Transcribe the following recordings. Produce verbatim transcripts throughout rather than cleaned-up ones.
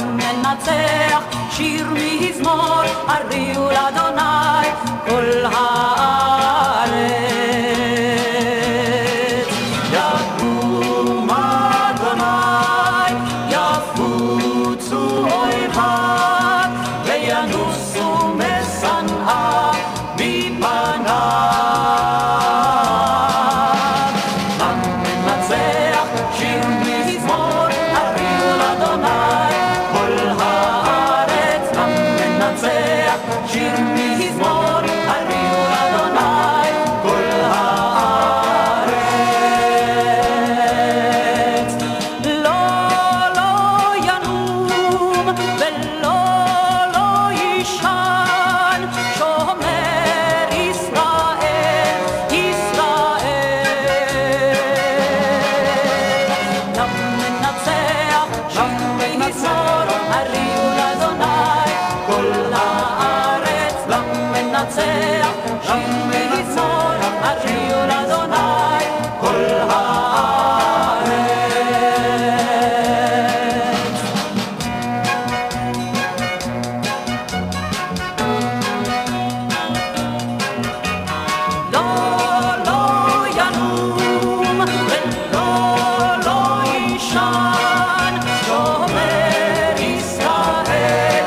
למנצח, שיר מזמור, הריעו לאדוני כל הארץ. יקום אדוני, יפוצו אויביו, וינוסו משנאה מפניו. למנצח, שיר מזמור, הריעו לאדוני כל הארץ. למנצח, שיר מזמור, הריעו לאדוני כל הארץ. לא, לא ינום ולא, לא יישן, שומר ישראל, ישראל. למנצח, שיר מזמור, הריעו לאדוני כל הארץ. למנצח, שיר מזמור, הריעו לאדוני כל הארץ. לא, לא ינום ולא, לא יישן, שומר ישראל,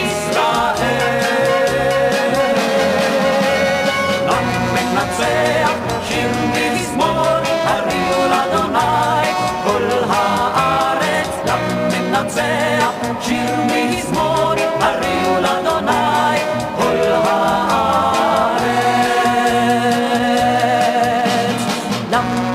ישראל. למנצח, שיר מזמור, הריעו לאדוני כל הארץ. למנצח, שיר מזמור, הריעו לאדוני כל הארץ.